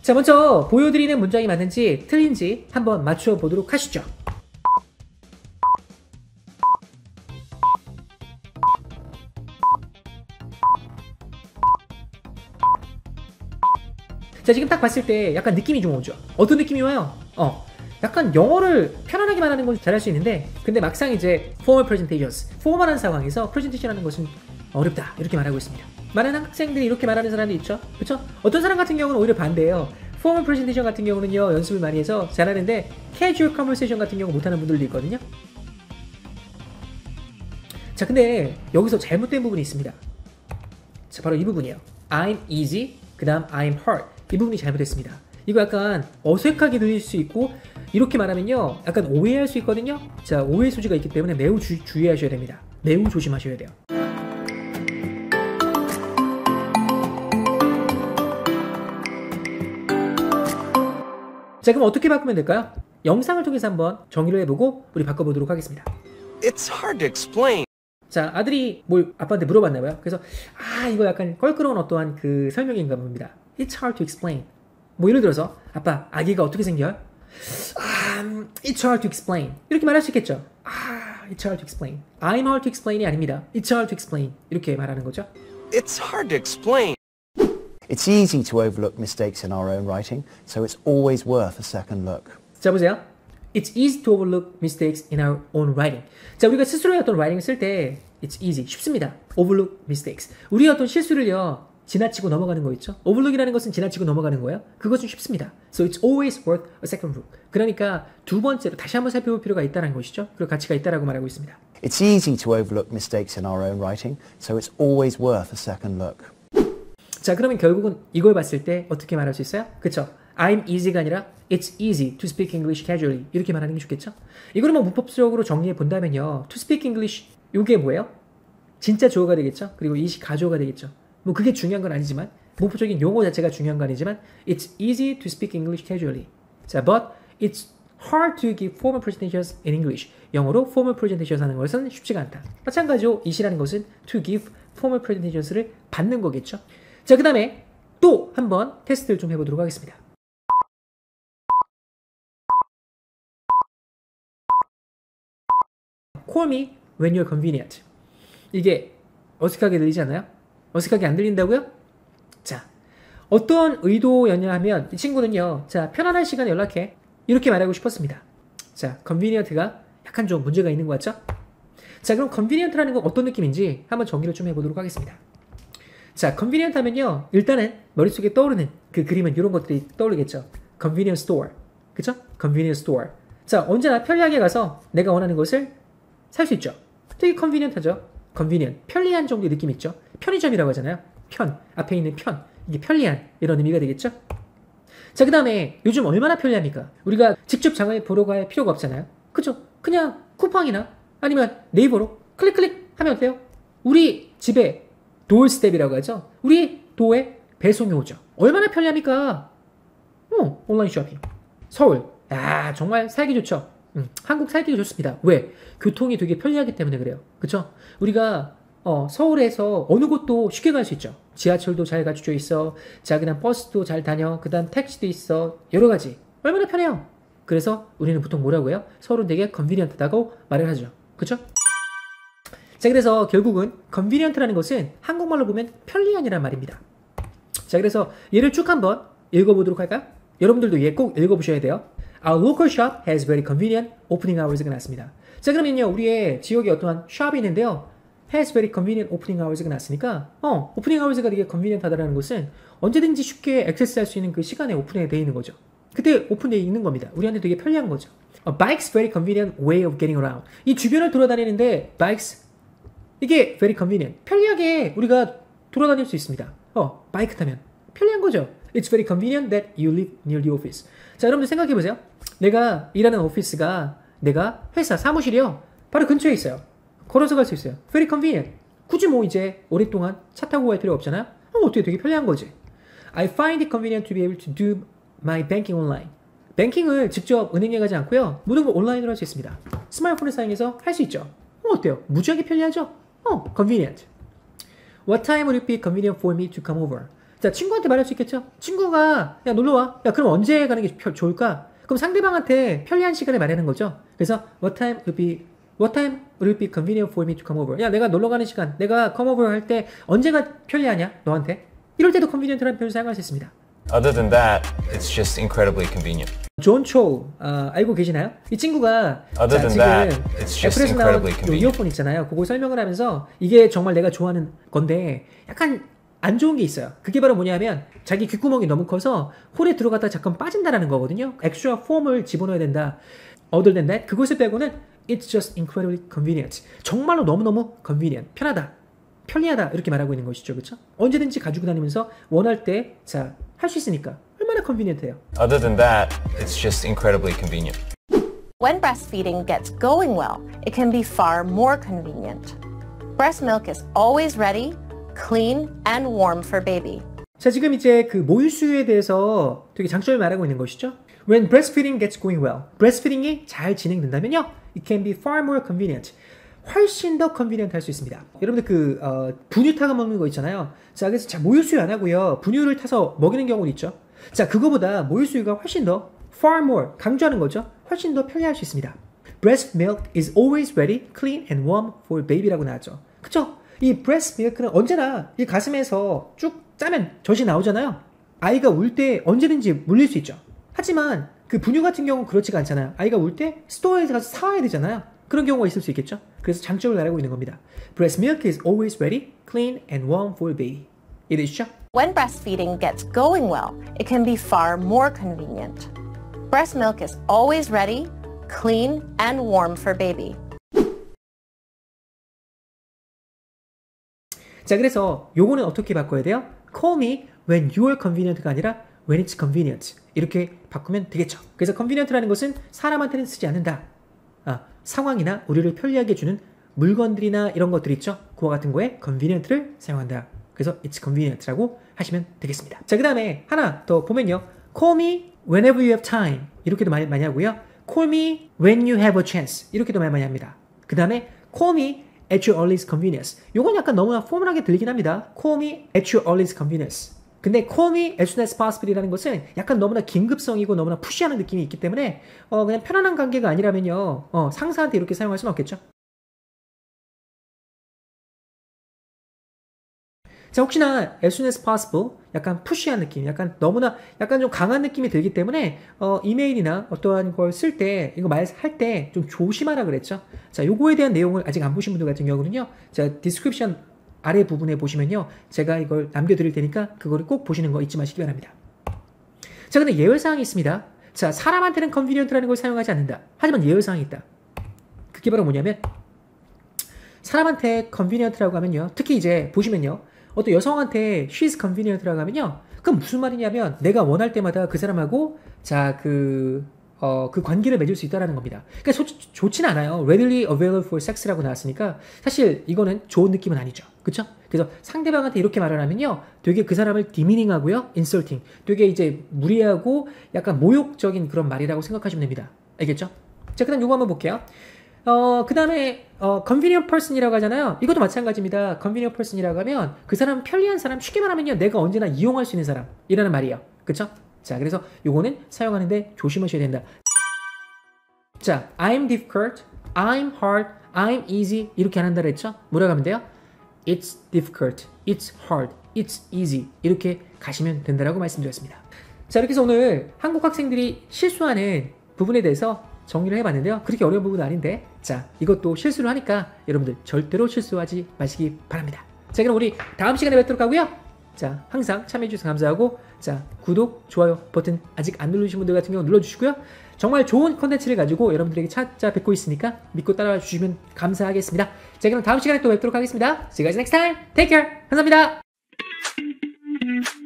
자, 먼저 보여드리는 문장이 맞는지 틀린지 한번 맞춰보도록 하시죠. 자, 지금 딱 봤을 때 약간 느낌이 좀 오죠. 어떤 느낌이 와요? 약간 영어를 편안하게 말하는 건 잘할 수 있는데, 근데 막상 이제 formal presentations, 포멀한 상황에서 프레젠테이션 하는 것은 어렵다, 이렇게 말하고 있습니다. 많은 학생들이 이렇게 말하는 사람도 있죠. 그렇죠? 어떤 사람 같은 경우는 오히려 반대예요. formal presentation 같은 경우는요, 연습을 많이 해서 잘하는데 casual conversation 같은 경우 못하는 분들도 있거든요. 자, 근데 여기서 잘못된 부분이 있습니다. 자, 바로 이 부분이에요. I'm easy, 그 다음 I'm hard. 이 부분이 잘못됐습니다. 이거 약간 어색하게 들릴 수 있고, 이렇게 말하면요 약간 오해할 수 있거든요. 자, 오해 소지가 있기 때문에 매우 주의하셔야 됩니다. 매우 조심하셔야 돼요. 자, 그럼 어떻게 바꾸면 될까요? 영상을 통해서 한번 정의를 해보고 우리 바꿔보도록 하겠습니다. It's hard to explain. 자, 아들이 뭘 아빠한테 물어봤나봐요. 그래서 이거 약간 껄끄러운 어떠한 그 설명인가 봅니다. It's hard to explain. 뭐 예를 들어서 아빠, 아기가 어떻게 생겨요? It's hard to explain. 이렇게 말할 수 있겠죠. It's hard to explain. I'm hard to explain이 아닙니다. It's hard to explain. 이렇게 말하는 거죠. It's hard to explain. It's easy to overlook mistakes in our own writing, so it's always worth a second look. 자, 보세요. It's easy to overlook mistakes in our own writing. 자, 우리가 스스로의 어떤 라이팅을 쓸 때 It's easy, 쉽습니다. Overlook mistakes. 우리의 어떤 실수를요 지나치고 넘어가는 거 있죠? overlook이라는 것은 지나치고 넘어가는 거예요. 그것은 쉽습니다. So it's always worth a second look. 그러니까 두 번째로 다시 한번 살펴볼 필요가 있다는 것이죠. 그리고 가치가 있다라고 말하고 있습니다. It's easy to overlook mistakes in our own writing, so it's always worth a second look. 자, 그러면 결국은 이걸 봤을 때 어떻게 말할 수 있어요? 그쵸? I'm easy가 아니라 It's easy to speak English casually. 이렇게 말하는 게 좋겠죠? 이거를 뭐 문법적으로 정리해 본다면요, to speak English, 이게 뭐예요? 진짜 주어가 되겠죠? 그리고 이시 가주어가 되겠죠? 뭐 그게 중요한 건 아니지만, 문법적인 용어 자체가 중요한 건 아니지만 It's easy to speak English casually. 자, but it's hard to give formal presentations in English. 영어로 formal presentations 하는 것은 쉽지가 않다. 마찬가지로 이시라는 것은 to give formal presentations를 받는 거겠죠? 자, 그 다음에 또 한번 테스트를 좀 해보도록 하겠습니다. Call me when you're convenient. 이게 어색하게 들리지 않나요? 어색하게 안 들린다고요? 자, 어떤 의도였냐 하면 이 친구는요, 자, 편안한 시간에 연락해, 이렇게 말하고 싶었습니다. 자, convenient가 약간 좀 문제가 있는 것 같죠? 자, 그럼 convenient라는 건 어떤 느낌인지 한번 정리를 좀 해보도록 하겠습니다. 자, convenient 하면요, 일단은 머릿속에 떠오르는 그 그림은 이런 것들이 떠오르겠죠. convenience store. 그쵸? convenience store. 자, 언제나 편리하게 가서 내가 원하는 것을 살 수 있죠. 되게 convenient하죠. convenient. 편리한 정도의 느낌이 있죠. 편의점이라고 하잖아요. 편. 앞에 있는 편. 이게 편리한. 이런 의미가 되겠죠. 자, 그 다음에 요즘 얼마나 편리합니까? 우리가 직접 장을 보러 갈 필요가 없잖아요. 그쵸? 그냥 쿠팡이나 아니면 네이버로 클릭 하면 어때요? 우리 집에 도어스텝이라고 하죠. 우리 도어에 배송이 오죠. 얼마나 편리합니까? 온라인 쇼핑. 서울. 정말 살기 좋죠. 한국 살기 좋습니다. 왜? 교통이 되게 편리하기 때문에 그래요. 그쵸? 우리가 서울에서 어느 곳도 쉽게 갈 수 있죠. 지하철도 잘 갖춰져 있어. 자, 그다음 버스도 잘 다녀. 그다음 택시도 있어. 여러 가지. 얼마나 편해요. 그래서 우리는 보통 뭐라고 해요? 서울은 되게 convenient하다고 말을 하죠. 그쵸? 자, 그래서 결국은 convenient라는 것은 한국말로 보면 편리한이란 말입니다. 자, 그래서 얘를 쭉 한번 읽어보도록 할까요? 여러분들도 얘 꼭 읽어보셔야 돼요. Our local shop has very convenient opening hours가 나왔습니다. 자, 그러면요, 우리의 지역에 어떠한 샵이 있는데요, has very convenient opening hours가 나왔으니까 opening hours가 되게 convenient하다는 것은 언제든지 쉽게 액세스할 수 있는 그 시간에 오픈이 되어 있는 거죠. 그때 오픈되어 있는 겁니다. 우리한테 되게 편리한 거죠. Bikes very convenient way of getting around. 이 주변을 돌아다니는데 bikes, 이게 very convenient. 편리하게 우리가 돌아다닐 수 있습니다. 바이크 타면 편리한 거죠. It's very convenient that you live near the office. 자, 여러분들 생각해 보세요. 내가 일하는 오피스가 내가 회사 사무실이요, 바로 근처에 있어요. 걸어서 갈 수 있어요. Very convenient. 굳이 뭐 이제 오랫동안 차 타고 갈 필요 없잖아요. 어떻게 되게 편리한 거지. I find it convenient to be able to do my banking online. 뱅킹을 직접 은행에 가지 않고요, 모든 걸 온라인으로 할 수 있습니다. 스마트폰을 사용해서 할 수 있죠. 어때요? 무지하게 편리하죠? convenient. What time would it be convenient for me to come over? 자, 친구한테 말할 수 있겠죠? 친구가 야 놀러와. 야 그럼 언제 가는 게 좋을까? 그럼 상대방한테 편리한 시간을 말하는 거죠. 그래서 what time would it be convenient for me to come over? 야 내가 놀러 가는 시간, 내가 come over 할 때 언제가 편리하냐 너한테? 이럴 때도 convenient라는 표현을 사용할 수 있습니다. Other than that, it's just incredibly convenient. 존 초 알고 계시나요? 이 친구가 Other than 지금 that, it's just 애플에서 나온 incredibly 요 convenient. 이어폰 있잖아요. 그거 설명을 하면서 이게 정말 내가 좋아하는 건데 약간 안 좋은 게 있어요. 그게 바로 뭐냐면 자기 귓구멍이 너무 커서 홀에 들어갔다 잠깐 빠진다라는 거거든요. 엑스트라 폼을 집어넣어야 된다. Other than that, 그것을 빼고는 it's just incredibly convenient. 정말로 너무너무 convenient, 편하다, 편리하다 이렇게 말하고 있는 것이죠. 그렇죠? 언제든지 가지고 다니면서 원할 때 자, 할 수 있으니까 얼마나 convenient해요. Other than that, it's just incredibly convenient. When breastfeeding gets going well, it can be far more convenient. Breast milk is always ready, clean, and warm for baby. 자, 지금 이제 그 모유수유에 대해서 되게 장점을 말하고 있는 것이죠. When breastfeeding gets going well, breastfeeding이 잘 진행된다면요, it can be far more convenient. 훨씬 더 convenient 할 수 있습니다. 여러분들 분유 타서 먹는 거 있잖아요. 자, 그래서 자, 모유수유 안 하고요, 분유를 타서 먹이는 경우도 있죠. 자, 그거보다 모유수유가 훨씬 더 far more, 강조하는 거죠. 훨씬 더 편리할 수 있습니다. Breast milk is always ready, clean and warm for baby라고 나왔죠. 그쵸? 이 breast milk는 언제나 이 가슴에서 쭉 짜면 젖이 나오잖아요. 아이가 울 때 언제든지 물릴 수 있죠. 하지만 그 분유 같은 경우는 그렇지가 않잖아요. 아이가 울 때 스토어에서 가서 사와야 되잖아요. 그런 경우가 있을 수 있겠죠. 그래서 장점을 말하고 있는 겁니다. Breast milk is always ready, clean and warm for baby. 이해되시죠? When breastfeeding gets going well, it can be far more convenient. Breast milk is always ready, clean, and warm for baby. 자, 그래서 요거는 어떻게 바꿔야 돼요? Call me when you're convenient가 아니라 when it's convenient. 이렇게 바꾸면 되겠죠. 그래서 convenient라는 것은 사람한테는 쓰지 않는다. 상황이나 우리를 편리하게 해주는 물건들이나 이런 것들 있죠. 그와 같은 거에 convenient를 사용한다. 그래서 it's convenient라고 하시면 되겠습니다. 자, 그 다음에 하나 더 보면요. Call me whenever you have time. 이렇게도 많이 하고요. Call me when you have a chance. 이렇게도 많이 합니다. 그 다음에 call me at your earliest convenience. 요건 약간 너무나 포멀하게 들리긴 합니다. Call me at your earliest convenience. 근데 call me as soon as possible이라는 것은 약간 너무나 긴급성이고 너무나 푸시하는 느낌이 있기 때문에 그냥 편안한 관계가 아니라면요. 상사한테 이렇게 사용할 수는 없겠죠. 자, 혹시나 as soon as possible 약간 푸시한 느낌, 약간 너무나 약간 좀 강한 느낌이 들기 때문에 이메일이나 어떠한 걸 쓸 때 이거 말할 때 좀 조심하라 그랬죠. 자, 요거에 대한 내용을 아직 안 보신 분들 같은 경우는요. 자, 디스크립션 아래 부분에 보시면요. 제가 이걸 남겨드릴 테니까 그거를 꼭 보시는 거 잊지 마시기 바랍니다. 자, 근데 예외사항이 있습니다. 자, 사람한테는 convenient라는 걸 사용하지 않는다. 하지만 예외사항이 있다. 그게 바로 뭐냐면 사람한테 convenient라고 하면요. 특히 이제 보시면요. 어떤 여성한테 she's convenient라고 하면요. 그럼 무슨 말이냐면 내가 원할 때마다 그 사람하고 자, 그 관계를 맺을 수 있다는 겁니다. 그러니까 좋진 않아요. readily available for sex라고 나왔으니까 사실 이거는 좋은 느낌은 아니죠. 그쵸? 그래서 상대방한테 이렇게 말을 하면요. 되게 그 사람을 demeaning하고요. insulting. 되게 이제 무례하고 약간 모욕적인 그런 말이라고 생각하시면 됩니다. 알겠죠? 자, 그 다음 요거 한번 볼게요. 그 다음에 convenient person이라고 하잖아요. 이것도 마찬가지입니다. convenient person이라고 하면 그 사람 편리한 사람, 쉽게 말하면요. 내가 언제나 이용할 수 있는 사람이라는 말이에요. 그쵸? 자, 그래서 요거는 사용하는데 조심하셔야 된다. 자, I'm difficult, I'm hard, I'm easy 이렇게 안 한다 그랬죠? 뭐라고 하면 돼요? It's difficult, it's hard, it's easy 이렇게 가시면 된다라고 말씀드렸습니다. 자, 이렇게 해서 오늘 한국 학생들이 실수하는 부분에 대해서 정리를 해봤는데요. 그렇게 어려운 부분은 아닌데 자, 이것도 실수를 하니까 여러분들 절대로 실수하지 마시기 바랍니다. 자, 그럼 우리 다음 시간에 뵙도록 하고요. 자, 항상 참여해주셔서 감사하고 자, 구독, 좋아요 버튼 아직 안 누르신 분들 같은 경우 눌러주시고요. 정말 좋은 컨텐츠를 가지고 여러분들에게 찾아뵙고 있으니까 믿고 따라와 주시면 감사하겠습니다. 자, 그럼 다음 시간에 또 뵙도록 하겠습니다. See you guys next time. Take care. 감사합니다.